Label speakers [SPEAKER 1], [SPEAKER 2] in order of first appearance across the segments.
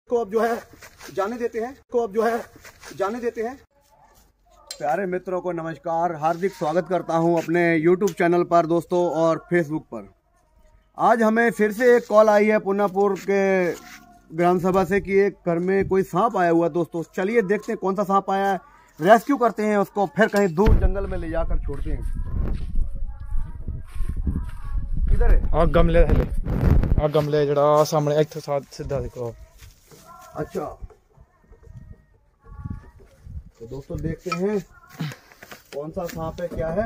[SPEAKER 1] को अब जो है जाने देते हैं। प्यारे मित्रों को नमस्कार, हार्दिक स्वागत करता हूं अपने YouTube चैनल पर दोस्तों और Facebook पर। आज हमें फिर से एक कॉल आई है पुनापुर के ग्राम सभा से कि एक घर में कोई सांप आया हुआ है दोस्तों। चलिए देखते हैं कौन सा सांप आया है, रेस्क्यू करते हैं उसको, फिर कहीं दूर जंगल में ले जाकर छोड़ते हैं। किधर है?
[SPEAKER 2] आ गमले जड़ा सामने इत्थे साथ सीधा देखो।
[SPEAKER 1] अच्छा तो दोस्तों देखते हैं कौन सा सांप है, क्या है।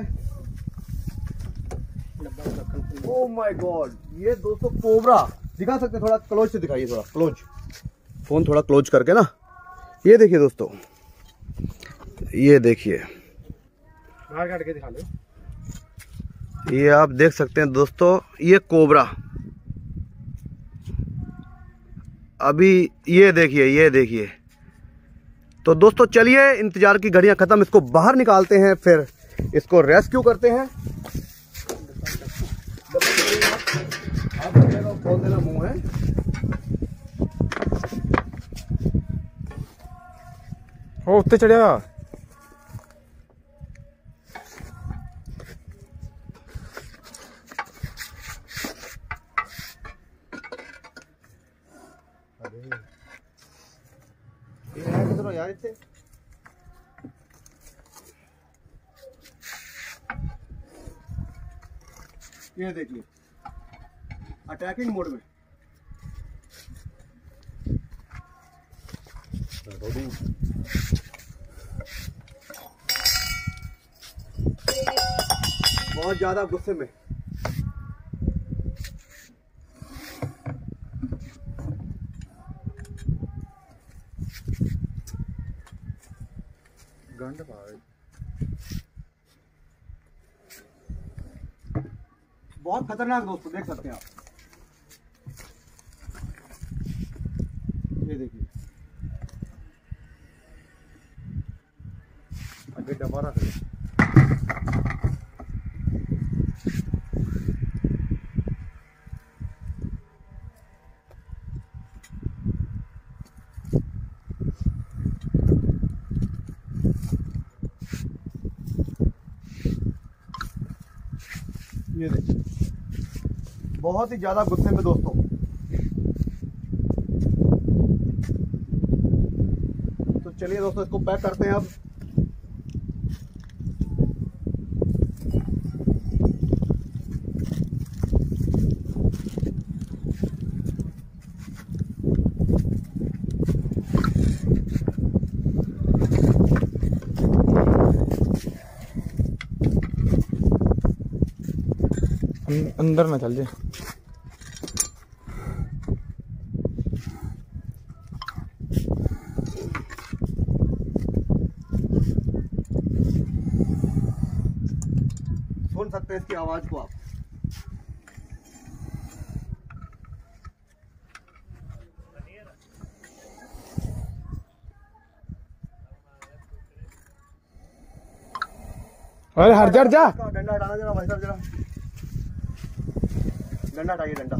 [SPEAKER 1] ओह माय गॉड, ये दोस्तों कोबरा। दिखा सकते हैं? थोड़ा क्लोज से दिखाइए, थोड़ा क्लोज, फोन थोड़ा क्लोज करके ना। ये देखिए दोस्तों, ये देखिए,
[SPEAKER 2] बाहर काट के दिखा लो।
[SPEAKER 1] ये आप देख सकते हैं दोस्तों, ये कोबरा। अभी ये देखिए। तो दोस्तों चलिए, इंतजार की घड़ियां खत्म, इसको बाहर निकालते हैं, फिर इसको रेस्क्यू करते हैं। आप खोल देना मुंह है।
[SPEAKER 2] ओ उत्ते चढ़िया।
[SPEAKER 1] यार इतने ये देखिए, अटैकिंग मोड में। बहुत ज्यादा गुस्से में। बहुत खतरनाक दोस्तों, देख सकते हैं आप। ये देखिए, आगे डबा रख लो। ये देखिए, बहुत ही ज्यादा गुस्से में दोस्तों। तो चलिए दोस्तों, इसको पैक करते हैं अब।
[SPEAKER 2] अंदर ना चल जाए।
[SPEAKER 1] सुन सकते हैं इसकी आवाज को आप।
[SPEAKER 2] अरे हट जा
[SPEAKER 1] डंडा हटाना जरा भाई साहब, जरा डंडा हटाइए, डंडा।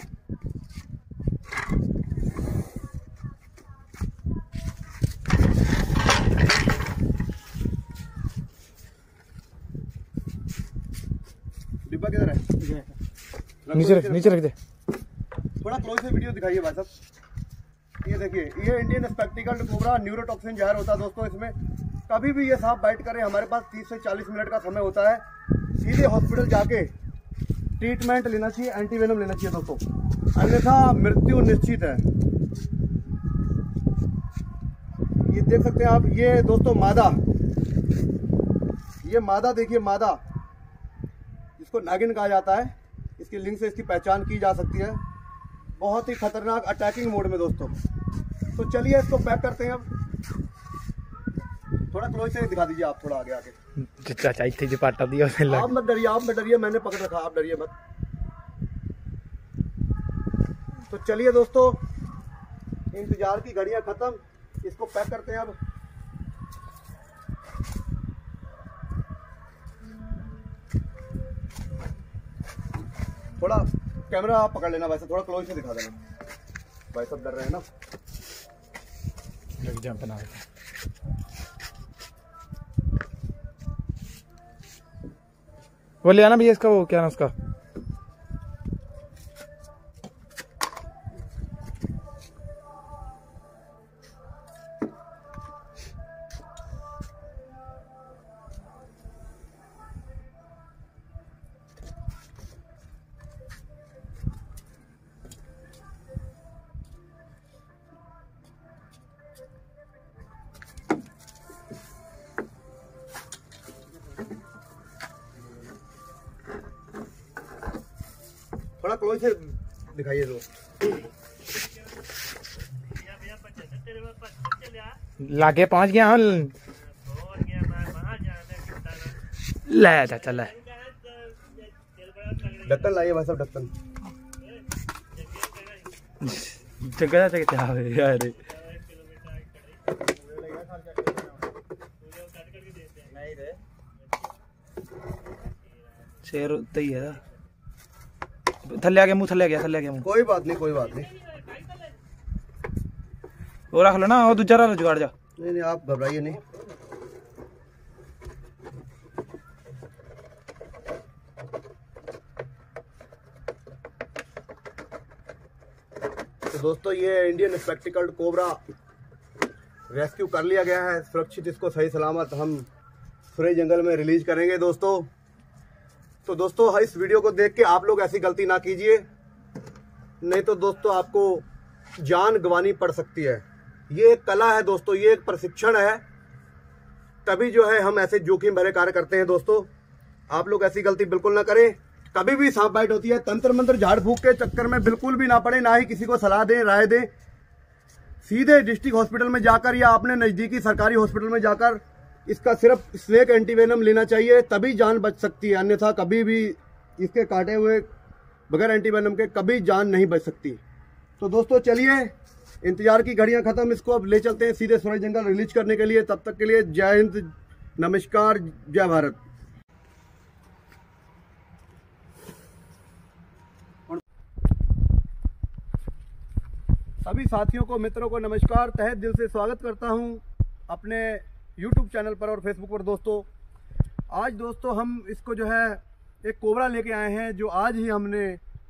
[SPEAKER 1] डिब्बा किधर है?
[SPEAKER 2] नीचे रख दे।
[SPEAKER 1] थोड़ा क्लोज से वीडियो दिखाइए भाई साहब। ये देखिए, ये इंडियन स्पेक्टिकल्ड कोबरा न्यूरोटॉक्सिन जहर होता है दोस्तों। इसमें कभी भी ये सांप बाइट करे, हमारे पास 30 से 40 मिनट का समय होता है। सीधे हॉस्पिटल जाके ट्रीटमेंट लेना चाहिए, एंटीवेनम लेना चाहिए दोस्तों, अन्यथा मृत्यु निश्चित है। ये देख सकते हैं आप, ये दोस्तों मादा, ये मादा देखिए, मादा जिसको नागिन कहा जाता है, इसके लिंग से इसकी पहचान की जा सकती है। बहुत ही खतरनाक अटैकिंग मोड में दोस्तों। तो चलिए इसको पैक करते हैं अब। थोड़ा क्लोज से दिखा दीजिए आप, थोड़ा आगे आके।
[SPEAKER 2] चाचा इतने पाटा दिया।
[SPEAKER 1] आप मत डरिए, मैंने पकड़ रखा, आप डरिए मत। तो चलिए दोस्तों, इंतजार की घड़ियां खत्म, इसको पैक करते हैं अब। थोड़ा कैमरा आप पकड़ लेना भाई साहब, थोड़ा क्लोज से दिखा देना भाई साहब, डर रहे हैं ना।
[SPEAKER 2] जंप ना वो ले आना भैया इसका, वो क्या ना उसका
[SPEAKER 1] थोड़ा क्लोज से दिखाइए दोस्त।
[SPEAKER 2] लागे पहुंच गया हूँ। ले चाचा ले
[SPEAKER 1] ढक्कन लाइए भाई साहब, ढक्कन।
[SPEAKER 2] जगह क्या यार शेर उत्ते ही है। थल्ले आ गया मुंह, थल्ले आ गया मुंह।
[SPEAKER 1] कोई बात नहीं, कोई बात नहीं।
[SPEAKER 2] वो रख लो ना, वो दूसरा रख जुगाड़ जा।
[SPEAKER 1] नहीं आप घबराइए नहीं। तो दोस्तों ये इंडियन स्पेक्टिकल्ड कोबरा रेस्क्यू कर लिया गया है, सुरक्षित इसको सही सलामत हम सुरई जंगल में रिलीज करेंगे दोस्तों। तो दोस्तों इस वीडियो को देख के आप लोग ऐसी गलती ना कीजिए, नहीं तो दोस्तों आपको जान गंवानी पड़ सकती है। ये एक कला है दोस्तों, ये एक प्रशिक्षण है, तभी जो है हम ऐसे जोखिम भरे कार्य करते हैं दोस्तों। आप लोग ऐसी गलती बिल्कुल ना करें। कभी भी सांप बाइट होती है, तंत्र मंत्र झाड़ फूक के चक्कर में बिल्कुल भी ना पड़े, ना ही किसी को सलाह दें, राय दें। सीधे डिस्ट्रिक्ट हॉस्पिटल में जाकर या अपने नजदीकी सरकारी हॉस्पिटल में जाकर इसका सिर्फ स्नेक एंटीवेनम लेना चाहिए, तभी जान बच सकती है। अन्यथा कभी भी इसके काटे हुए बगैर एंटीवेनम के कभी जान नहीं बच सकती। तो दोस्तों चलिए, इंतजार की घड़ियां खत्म, इसको अब ले चलते हैं सीधे सुरई जंगल रिलीज करने के लिए। तब तक के लिए जय हिंद, नमस्कार, जय भारत। सभी साथियों को, मित्रों को नमस्कार, तहे दिल से स्वागत करता हूं अपने YouTube चैनल पर और फेसबुक पर। दोस्तों आज दोस्तों हम इसको जो है एक कोबरा लेके आए हैं, जो आज ही हमने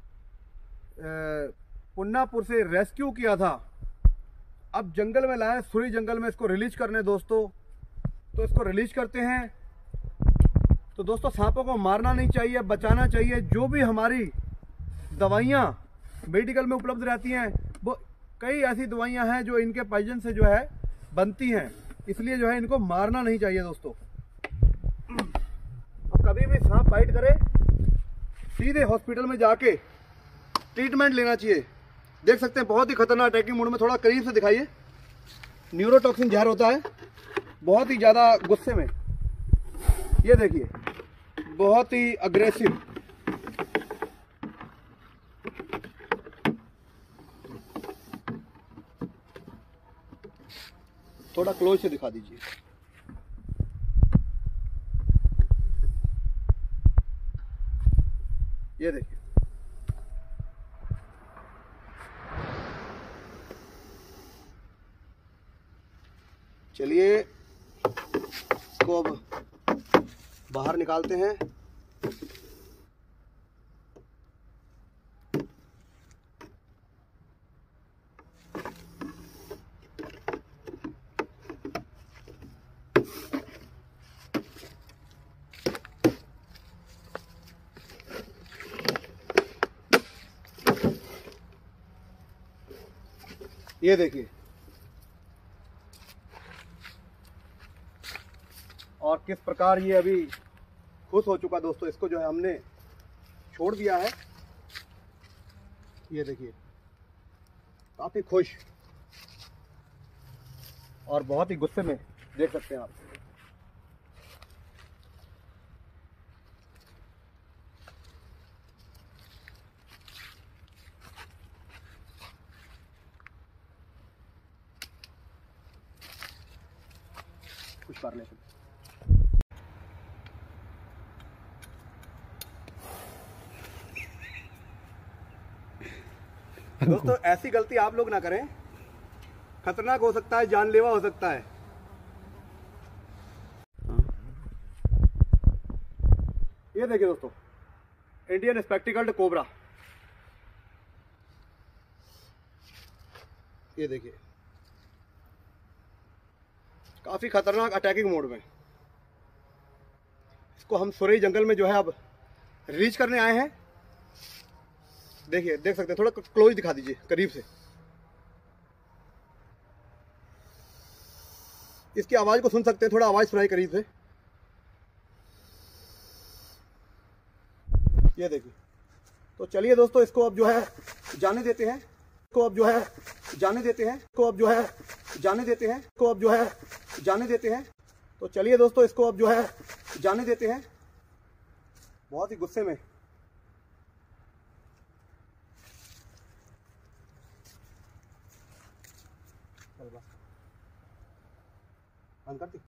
[SPEAKER 1] पुन्नापुर से रेस्क्यू किया था। अब जंगल में लाए, सुरई जंगल में इसको रिलीज करने दोस्तों। तो इसको रिलीज करते हैं। तो दोस्तों सांपों को मारना नहीं चाहिए, बचाना चाहिए। जो भी हमारी दवाइयाँ मेडिकल में उपलब्ध रहती हैं, वो कई ऐसी दवाइयाँ हैं जो इनके पॉइजन से जो है बनती हैं, इसलिए जो है इनको मारना नहीं चाहिए दोस्तों। अब कभी भी सांप बाइट करे, सीधे हॉस्पिटल में जाके ट्रीटमेंट लेना चाहिए। देख सकते हैं बहुत ही खतरनाक अटैकिंग मोड में, थोड़ा करीब से दिखाइए। न्यूरोटॉक्सिन जहर होता है, बहुत ही ज़्यादा गुस्से में। ये देखिए बहुत ही अग्रेसिव। थोड़ा क्लोज से दिखा दीजिए। ये देखिए चलिए इसको अब बाहर निकालते हैं। ये देखिए, और किस प्रकार ये अभी खुश हो चुका दोस्तों। इसको जो है हमने छोड़ दिया है। ये देखिए काफी खुश और बहुत ही गुस्से में, देख सकते हैं आप। कुछ कर लेते दोस्तों, ऐसी गलती आप लोग ना करें। खतरनाक हो सकता है, जानलेवा हो सकता है। ये देखिए दोस्तों, इंडियन स्पेक्टिकल्ड कोबरा, ये देखिए काफी खतरनाक अटैकिंग मोड में। इसको हम सुरई जंगल में जो है अब रीच करने आए हैं। देखिए, देख सकते हैं, थोड़ा क्लोज दिखा दीजिए करीब से। इसकी आवाज को सुन सकते हैं, थोड़ा आवाज सुनाई करीब से। ये देखिए, तो चलिए दोस्तों, इसको अब जो है जाने देते हैं। इसको अब जो है जाने देते हैं। इसको अब जो है जाने देते हैं। इसको अब जो है जाने देते हैं। तो चलिए दोस्तों, इसको अब जो है जाने देते हैं। बहुत ही गुस्से में। बंद करती।